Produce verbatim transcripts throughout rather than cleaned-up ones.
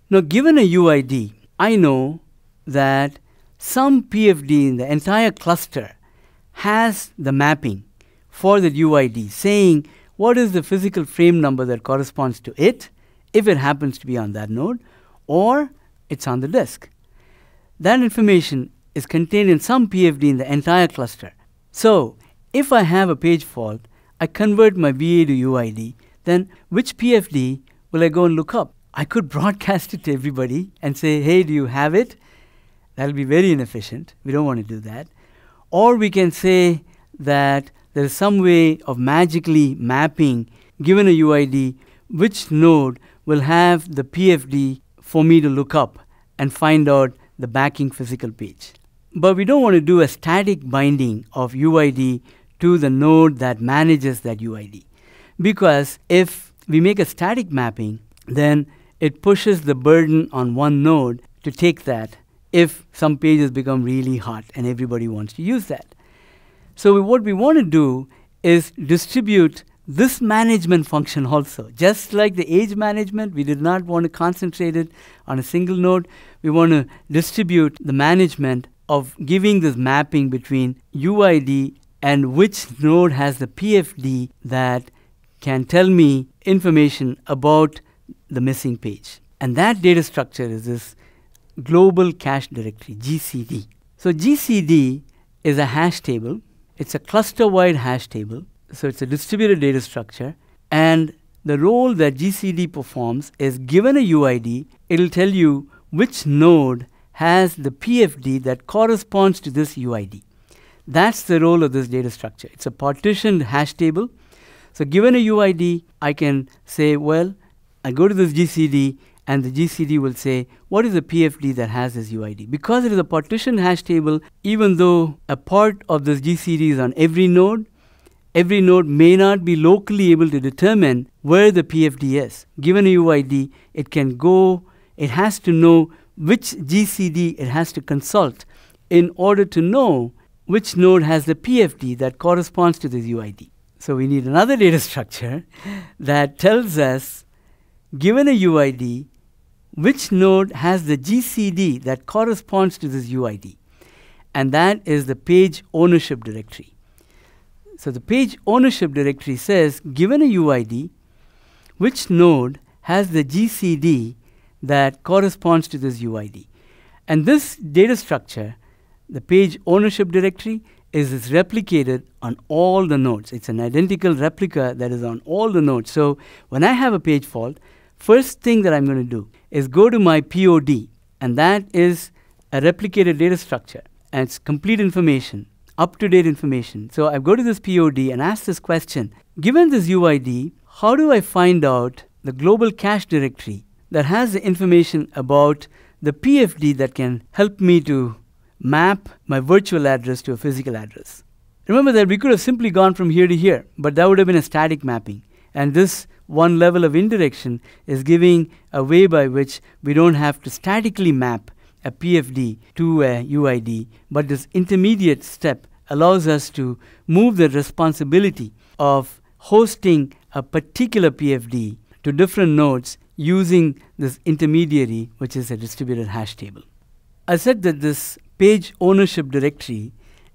Now, given a U I D, I know that some P F D in the entire cluster has the mapping for the U I D, saying what is the physical frame number that corresponds to it, if it happens to be on that node, or it's on the disk. That information is contained in some P F D in the entire cluster. So, if I have a page fault, I convert my V A to U I D, then which P F D will I go and look up? I could broadcast it to everybody and say, hey, do you have it? That'll be very inefficient. We don't want to do that. Or we can say that there is some way of magically mapping, given a U I D, which node will have the P F D for me to look up and find out the backing physical page. But we don't want to do a static binding of U I D to the node that manages that U I D. Because if we make a static mapping, then it pushes the burden on one node to take that if some pages become really hot and everybody wants to use that. So what we want to do is distribute this management function also. Just like the age management, we did not want to concentrate it on a single node. We want to distribute the management of giving this mapping between U I D and which node has the P F D that can tell me information about the missing page. And that data structure is this global cache directory, G C D. So G C D is a hash table. It's a cluster-wide hash table. So it's a distributed data structure. And the role that G C D performs is, given a U I D, it'll tell you which node has the P F D that corresponds to this U I D. That's the role of this data structure. It's a partitioned hash table. So given a U I D, I can say, well, I go to this G C D, and the G C D will say, what is the P F D that has this U I D? Because it is a partitioned hash table, even though a part of this G C D is on every node, every node may not be locally able to determine where the P F D is. Given a U I D, it can go, it has to know which G C D it has to consult in order to know which node has the P F D that corresponds to this U I D. So we need another data structure that tells us, given a U I D, which node has the G C D that corresponds to this U I D. And that is the page ownership directory. So the page ownership directory says, given a U I D, which node has the G C D that corresponds to this U I D. And this data structure, the page ownership directory, is, is replicated on all the nodes. It's an identical replica that is on all the nodes. So when I have a page fault, first thing that I'm going to do is go to my P O D, and that is a replicated data structure, and it's complete information, up-to-date information. So I go to this P O D and ask this question, given this U I D, how do I find out the global cache directory that has the information about the P F D that can help me to map my virtual address to a physical address? Remember that we could have simply gone from here to here, but that would have been a static mapping. And this one level of indirection is giving a way by which we don't have to statically map a P F D to a U I D, but this intermediate step allows us to move the responsibility of hosting a particular P F D to different nodes using this intermediary, which is a distributed hash table. I said that this page ownership directory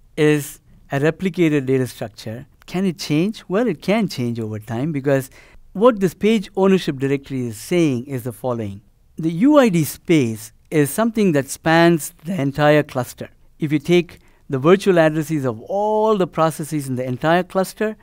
is a replicated data structure. Can it change? Well, it can change over time, because what this page ownership directory is saying is the following. The U I D space is something that spans the entire cluster. If you take the virtual addresses of all the processes in the entire cluster,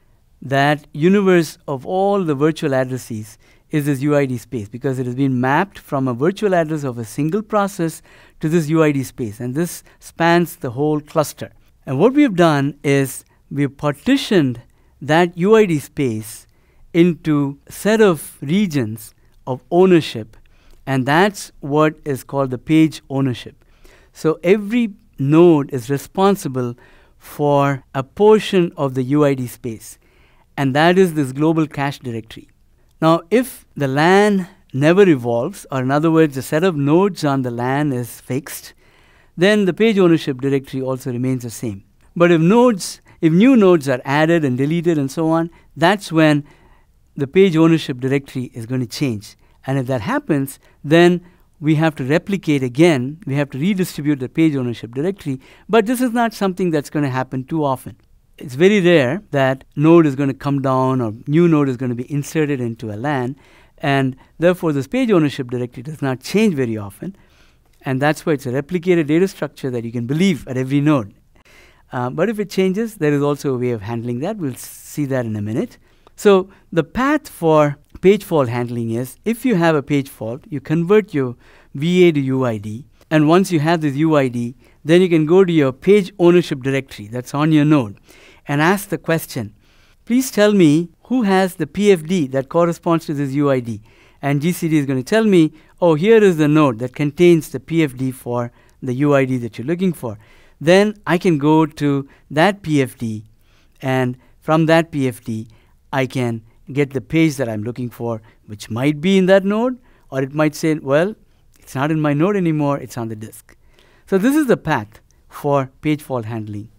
that universe of all the virtual addresses is this U I D space, because it has been mapped from a virtual address of a single process to this U I D space, and this spans the whole cluster. And what we have done is we have partitioned that U I D space into a set of regions of ownership, and that's what is called the page ownership. So every node is responsible for a portion of the U I D space, and that is this global cache directory. Now, if the LAN never evolves, or in other words, the set of nodes on the LAN is fixed, then the page ownership directory also remains the same. But if nodes, if new nodes are added and deleted and so on, that's when the page ownership directory is going to change. And if that happens, then we have to replicate again. We have to redistribute the page ownership directory. But this is not something that's going to happen too often. It's very rare that node is going to come down or new node is going to be inserted into a LAN. And therefore, this page ownership directory does not change very often. And that's why it's a replicated data structure that you can believe at every node. Uh, but if it changes, there is also a way of handling that. We'll see that in a minute. So the path for page fault handling is, if you have a page fault, you convert your V A to U I D. And once you have this U I D, then you can go to your page ownership directory that's on your node and ask the question, please tell me who has the P F D that corresponds to this U I D. And G C D is going to tell me, oh, here is the node that contains the P F D for the U I D that you're looking for. Then I can go to that P F D, and from that P F D, I can get the page that I'm looking for, which might be in that node, or it might say, well, it's not in my node anymore, it's on the disk. So this is the path for page fault handling.